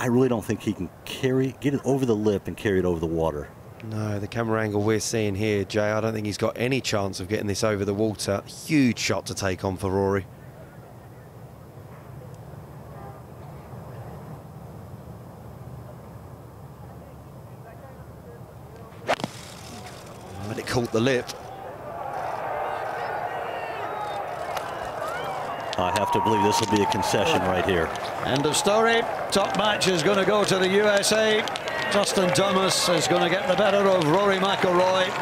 I really don't think he can get it over the lip and carry it over the water. No, the camera angle we're seeing here, Jay, I don't think he's got any chance of getting this over the water. Huge shot to take on for Rory. But it caught the lip. I have to believe this will be a concession right here. End of story. Top match is going to go to the USA. Justin Thomas is going to get the better of Rory McIlroy.